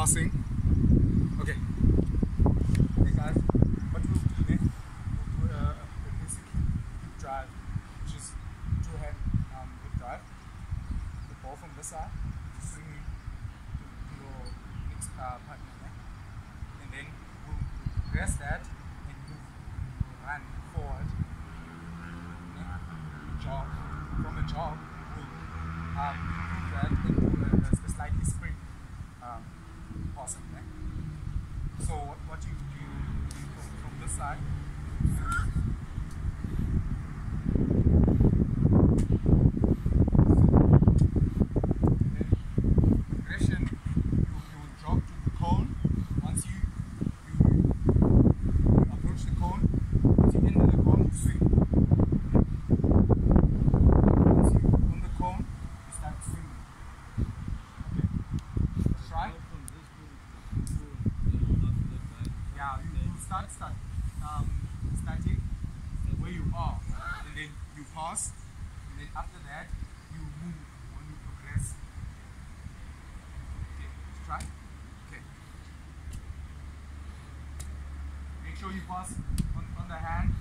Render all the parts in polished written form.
passing. Okay. Hey guys, what we'll do next, we'll do a basic hip drive, which is two-hand hip drive. The ball from this side, swing it to your next partner, né? And then we'll rest that and move, run forward. Né? Jog. From a jog, we'll improve that into a slightly sprint passing. Né? So what you do from this side, progression, you will jog to the cone. Once you approach the cone, once you enter the cone, you swing. Once you're on the cone, you start swinging. Okay, let's try. Yeah, you starting where you are, and then you pass, and then after that you move when you progress. Okay, let's try. Okay. Make sure you pass on the hand.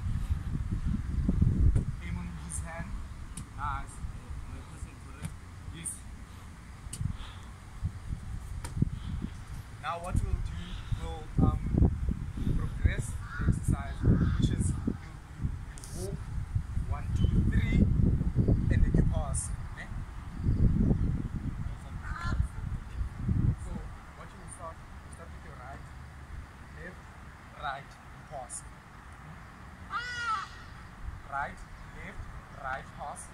Aim on his hand. Nice. Yes. Now what we'll do, we'll progress the exercise, which is you walk 1, 2, 3, and then you pass. Okay? So what you will start with your right, left, right, and pass. Right, left, right, pass.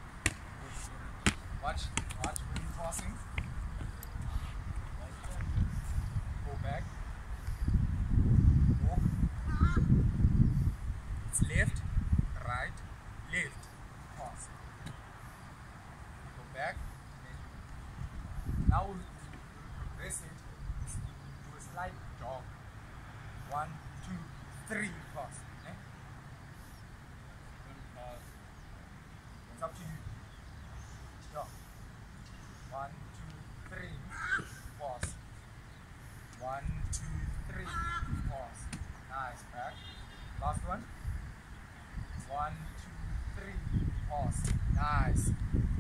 Watch when you're passing. Go back. Walk. It's left, right, left, pass. Go back. Now we'll progress it. Do a slight jog. 1, 2, 3, pass. Okay? It's up to you. Jog. 1, 2, 3, pass. 1, 2, 3, pause. Nice, back. Last one. 1, 2, 3, pause. Nice.